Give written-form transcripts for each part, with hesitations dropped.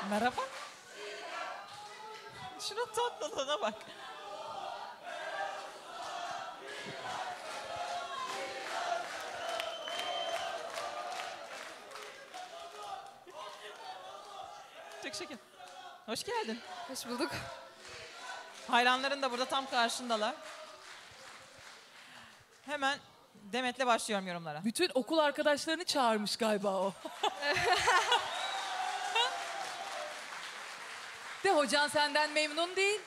Merhaba. Şuna tatlılığına bak. Çok şeker. Hoş geldin. Hoş bulduk. Hayranların da burada tam karşındalar. Hemen Demet'le başlıyorum yorumlara. Bütün okul arkadaşlarını çağırmış galiba o. De hocan senden memnun değil.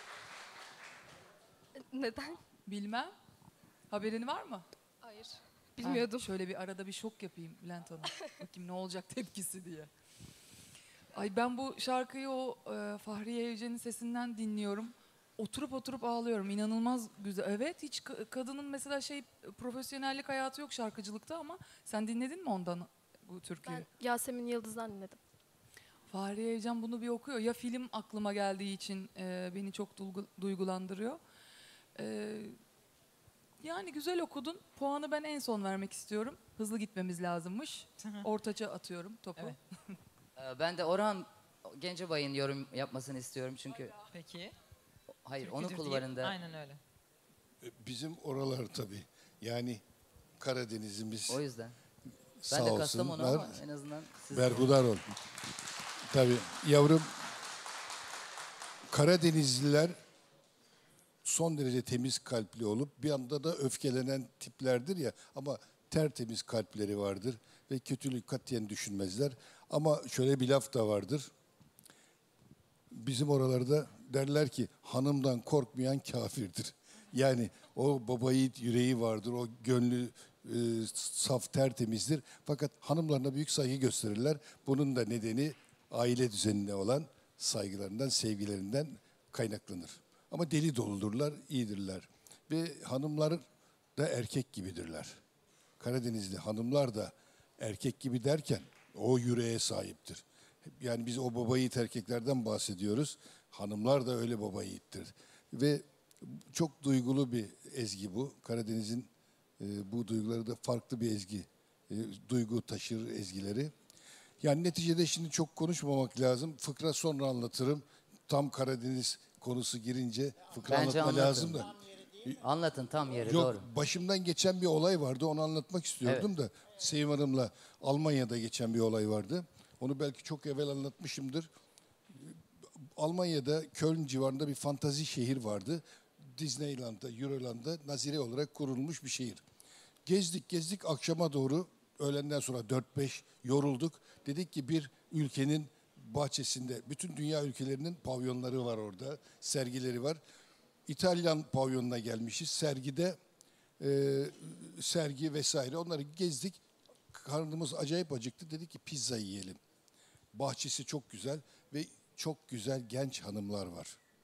Neden? Bilmem. Haberin var mı? Hayır. Bilmiyordum. Ha, şöyle bir arada bir şok yapayım Bülent Hanım. Bakayım ne olacak tepkisi diye. Ay ben bu şarkıyı o Fahriye Evcen'in sesinden dinliyorum. Oturup ağlıyorum. İnanılmaz güzel. Evet hiç kadının mesela profesyonellik hayatı yok şarkıcılıkta ama sen dinledin mi ondan bu türküyü? Ben Yasemin Yıldız'dan dinledim. Fahriye Evcen bunu bir okuyor. Ya film aklıma geldiği için beni çok duygulandırıyor. Yani güzel okudun. Puanı ben en son vermek istiyorum. Hızlı gitmemiz lazımmış. Ortaça atıyorum topu. Evet. Ben de Orhan Gencebay'ın yorum yapmasını istiyorum çünkü. Peki. Hayır, Türküdür onun diye. kulvarında. Aynen öyle. Bizim oralar tabii. Yani Karadeniz'imiz O yüzden. sağ Ben de olsunlar. Kastamonu ama en azından siz... Berhudar ol. Tabii yavrum, Karadenizliler son derece temiz kalpli olup bir anda da öfkelenen tiplerdir ya, ama tertemiz kalpleri vardır ve kötülük katiyen düşünmezler. Ama şöyle bir laf da vardır. Bizim oralarda derler ki hanımdan korkmayan kafirdir. Yani o baba yiğit yüreği vardır, o gönlü saf tertemizdir. Fakat hanımlarına büyük saygı gösterirler. Bunun da nedeni aile düzenine olan saygılarından, sevgilerinden kaynaklanır. Ama deli doludurlar, iyidirler. Ve hanımlar da erkek gibidirler. Karadenizli hanımlar da erkek gibi derken o yüreğe sahiptir. Yani biz o baba yiğit erkeklerden bahsediyoruz. Hanımlar da öyle baba yiğittir. Ve çok duygulu bir ezgi bu. Karadeniz'in bu duyguları da farklı bir ezgi. Duygu taşır ezgileri. Yani neticede şimdi çok konuşmamak lazım. Fıkra sonra anlatırım. Tam Karadeniz konusu girince fıkra Bence anlatma anlatın. lazım da. Anlatın tam yeri, Yok, doğru. başımdan geçen bir olay vardı. Onu anlatmak istiyordum da. Sevim Hanım'la Almanya'da geçen bir olay vardı. Onu belki çok evvel anlatmışımdır. Almanya'da Köln civarında bir fantazi şehir vardı. Disneyland'da, Euroland'da nazire olarak kurulmuş bir şehir. Gezdik akşama doğru, öğlenden sonra 4-5 yorulduk. Dedik ki bir ülkenin bahçesinde, bütün dünya ülkelerinin pavyonları var orada, sergileri var. İtalyan pavyonuna gelmişiz. Sergide sergi vesaire, onları gezdik. Karnımız acayip acıktı. Dedik ki pizza yiyelim. Bahçesi çok güzel ve çok güzel genç hanımlar var.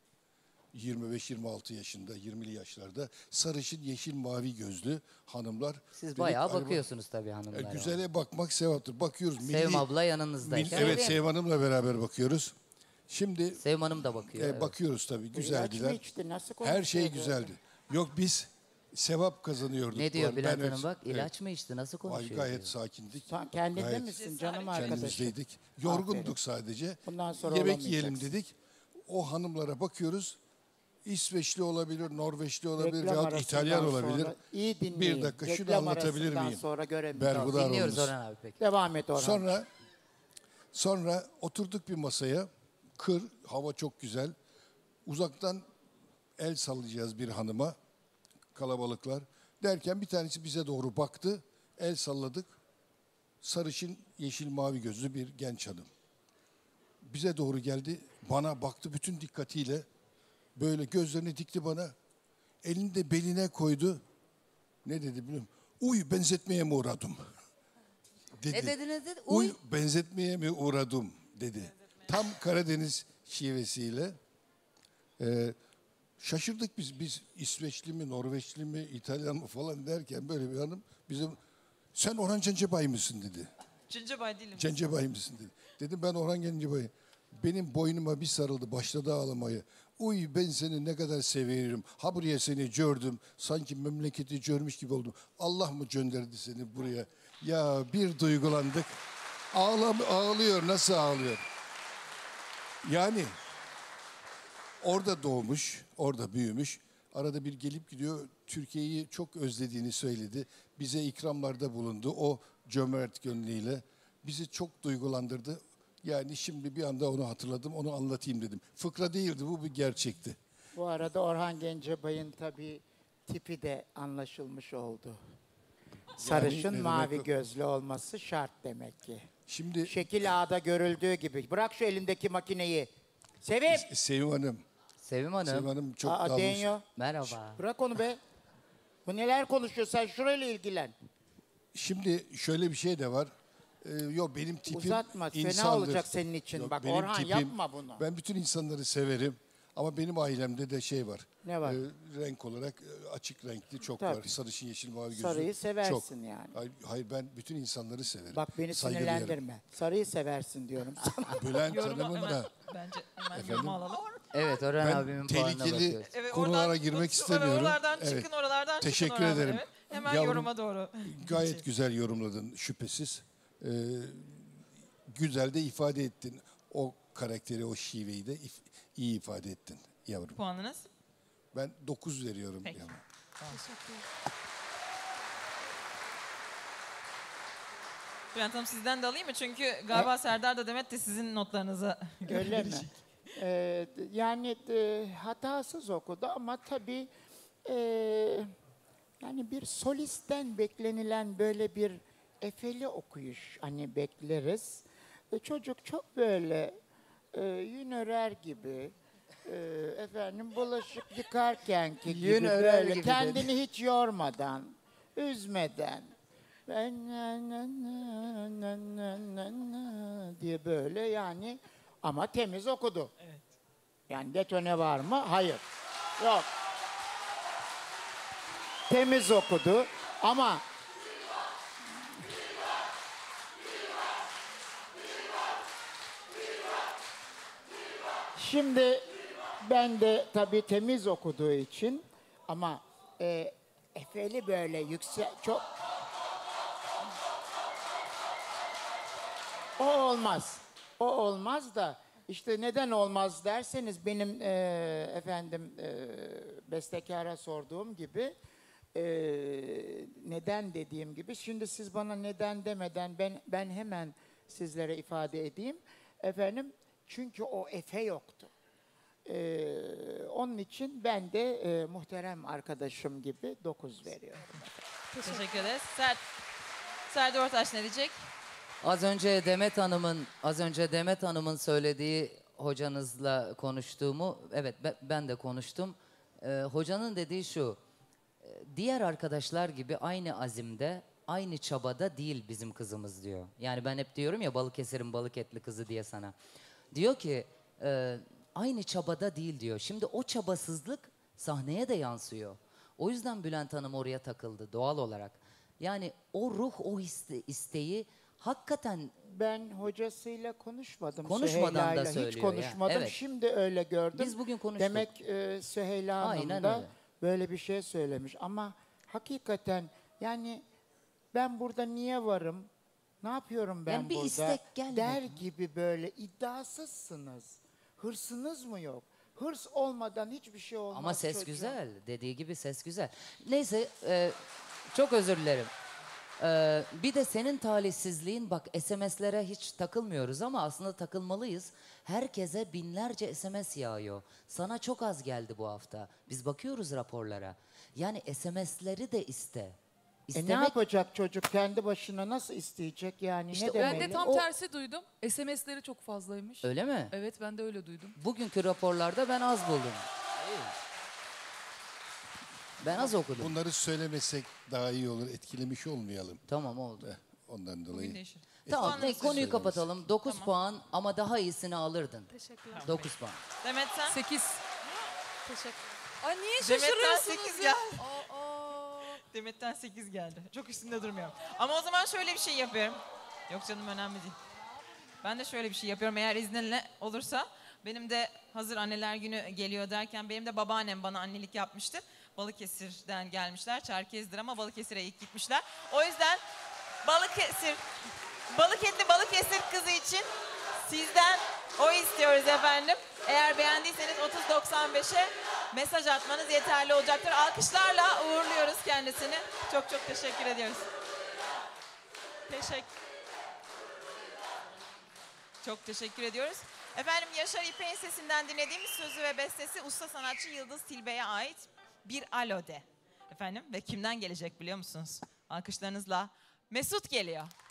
25-26 yaşında, 20'li yaşlarda. Sarışın, yeşil, mavi gözlü hanımlar. Siz Dedik, bayağı bakıyorsunuz tabii hanımlara. güzele bakmak sevaptır. Bakıyoruz. Sevim abla yanınızdayken. Evet, Sevim Hanım'la beraber bakıyoruz. Şimdi Sevim Hanım da bakıyor. Evet. bakıyoruz tabii. İlaç Güzeldiler. mı içti, nasıl Her şey konuşuyor güzeldi. Yok, biz sevap kazanıyorduk. Ne diyor Ben Bülent öyle- Hanım bak? Evet. İlaç mı içti? Nasıl Ay, konuşuyor? gayet diyor. sakindik. Sen kendinde Gayet misin canım arkadaşım? kendimizdeydik. Yorgunduk Aferin. sadece. Bundan sonra Yemek olamayacaksın. yiyelim dedik. O hanımlara bakıyoruz. İsveçli olabilir, Norveçli olabilir Reklam veyahut İtalyan arasından olabilir. sonra iyi dinleyin. Bir dakika, şunu Reklam anlatabilir arasından miyim? sonra göremiyorum. Berhudar Dinliyoruz olunuz. Orhan abi peki. Devam et Orhan. Sonra oturduk bir masaya. Hava çok güzel. Uzaktan el sallayacağız bir hanıma. Kalabalıklar. Derken bir tanesi bize doğru baktı. El salladık. Sarışın, yeşil, mavi gözlü bir genç hanım. Bize doğru geldi. Bana baktı bütün dikkatiyle. Böyle gözlerini dikti bana. Elini de beline koydu. Ne dedi biliyor musun? Uy, benzetmeye mi uğradım? Dedi. Ne dediniz? Uy, benzetmeye mi uğradım dedi. Tam Karadeniz şivesiyle. Şaşırdık biz İsveçli mi, Norveçli mi, İtalyan mı falan derken böyle bir hanım bizim sen Orhan Gencebay mısın dedi. Gencebay değilim. Gencebay mısın dedi. Dedim ben Orhan Gencebay. Benim boynuma bir sarıldı, başladı ağlamaya. Uy, ben seni ne kadar severim. Ha buraya seni gördüm. Sanki memleketi görmüş gibi oldum. Allah mı gönderdi seni buraya? Ya bir duygulandık. Ağlıyor, nasıl ağlıyor? Yani orada doğmuş, orada büyümüş. Arada bir gelip gidiyor. Türkiye'yi çok özlediğini söyledi. Bize ikramlarda bulundu. O cömert gönlüyle bizi çok duygulandırdı. Yani şimdi bir anda onu hatırladım, onu anlatayım dedim. Fıkra değildi, bu bir gerçekti. Bu arada Orhan Gencebay'ın tabii tipi de anlaşılmış oldu. Sarışın ne mavi demek o? gözlü olması şart demek ki. Şimdi Şekil A'da görüldüğü gibi. Bırak şu elindeki makineyi. Sevim! Sevim Hanım, Sevim Hanım. Sevim Hanım çok Aa, dalmış. Denyo. Merhaba. Bırak onu be. Bu neler konuşuyor? Sen şurayla ilgilen. Şimdi şöyle bir şey de var. Yok benim tipim Uzatma. Fena insandır. olacak senin için. Yok, Bak benim Orhan yapma bunu. Ben bütün insanları severim. Ama benim ailemde de şey var. Ne var? Renk olarak açık renkli çok Tabii. var. Sarışın, yeşil, mavi gözlü. Sarıyı seversin çok. yani. Hayır, ben bütün insanları severim. Bak beni Saygı sinirlendirme. Sarıyı seversin diyorum sana. duyarım. Bülent Yorumu Hanım'ın hemen, da bence hemen Efendim? yorumu alalım. Evet, Orhan ben abimin puanına tehlikeli bakıyoruz. Evet, konulara girmek istemiyorum. Oralardan Evet. çıkın, oralardan Teşekkür çıkın. oralardan. ederim. Evet. Hemen Yavrum, yoruma doğru. Gayet güzel yorumladın şüphesiz. Güzel de ifade ettin. O karakteri, o şiveyi de iyi ifade ettin yavrum. Puanınız? Ben 9 veriyorum Peki. yavrum. Bülent Hanım sizden de alayım mı? Çünkü galiba Serdar da Demet de sizin notlarınıza Öyle mi? Yani hatasız okudu ama tabii yani bir solistten beklenilen böyle bir efeli okuyuş hani bekleriz. Çocuk çok böyle yün örer gibi efendim bulaşık yıkarkenki gibi Yün örer böyle gibi kendini hiç yormadan, üzmeden ben diye böyle yani ama temiz okudu. Evet. Yani detone var mı? Hayır. Yok. Temiz okudu ama şimdi ben de tabii temiz okuduğu için ama efeli böyle yüksek çok o olmaz. O olmaz da işte neden olmaz derseniz benim bestekara sorduğum gibi neden dediğim gibi şimdi siz bana neden demeden ben hemen sizlere ifade edeyim. Efendim çünkü o efe yoktu. Onun için ben de muhterem arkadaşım gibi 9 veriyorum. Teşekkür ederiz. Serdar Ortaç ne diyecek? Az önce Demet Hanım'ın söylediği hocanızla konuştuğumu, evet ben de konuştum. Hocanın dediği şu, diğer arkadaşlar gibi aynı azimde, aynı çabada değil bizim kızımız diyor. Yani ben hep diyorum ya Balıkesir'in balık etli kızı diye sana. Diyor ki aynı çabada değil diyor. Şimdi o çabasızlık sahneye de yansıyor. O yüzden Bülent Hanım oraya takıldı doğal olarak. Yani o ruh, o isteği hakikaten Ben hocasıyla konuşmadım. Konuşmadan da Süheyla'yla söylüyor hiç ya, konuşmadım. evet. Şimdi öyle gördüm. Biz bugün konuştuk. Demek Süheyla Hanım Aynen da öyle. böyle bir şey söylemiş. Ama hakikaten yani ben burada niye varım? Ne yapıyorum ben Yani bir burada? istek gelmedi Der mi? gibi böyle iddiasızsınız. Hırsınız mı yok? Hırs olmadan hiçbir şey olmaz. ama ses çocuğum. güzel. Dediği gibi ses güzel. Neyse çok özür dilerim. Bir de senin talihsizliğin bak SMS'lere hiç takılmıyoruz ama aslında takılmalıyız. Herkese binlerce SMS yağıyor. Sana çok az geldi bu hafta. Biz bakıyoruz raporlara. Yani SMS'leri de iste. Ne İstemek yapacak çocuk kendi başına nasıl isteyecek yani İşte ne o- demeli? Ben de tam O- tersi duydum. SMS'leri çok fazlaymış. öyle mi? Evet, ben de öyle duydum. Bugünkü raporlarda ben az buldum. Ben az okudum. Bunları söylemesek daha iyi olur. Etkilemiş olmayalım. Tamım oldu. Ondan Bugün dolayı. değişir. Tamam Puanınızı konuyu söylemez. kapatalım. 9 Tamam. puan ama daha iyisini alırdın. Teşekkürler. 9 puan. Demet sen? 8. Teşekkür. Ay niye Demet'ten şaşırıyorsunuz 8 ya? geldi. Demet'ten 8 geldi. Çok üstünde durmuyorum. Ama o zaman şöyle bir şey yapıyorum. Yok canım önemli değil. Ben de şöyle bir şey yapıyorum eğer izninle olursa. Benim de hazır anneler günü geliyor derken benim de babaannem bana annelik yapmıştı. Balıkesir'den gelmişler. Çerkezdir ama Balıkesir'e ilk gitmişler. O yüzden balık etli Balıkesir kızı için sizden O istiyoruz efendim. Eğer beğendiyseniz 3095'e mesaj atmanız yeterli olacaktır. Alkışlarla uğurluyoruz kendisini. Çok çok teşekkür ediyoruz. Çok teşekkür ediyoruz. Efendim Yaşar İpek'in sesinden dinlediğimiz sözü ve bestesi usta sanatçı Yıldız Tilbe'ye ait Bir Alo De. Efendim ve kimden gelecek biliyor musunuz? Alkışlarınızla Mesut geliyor.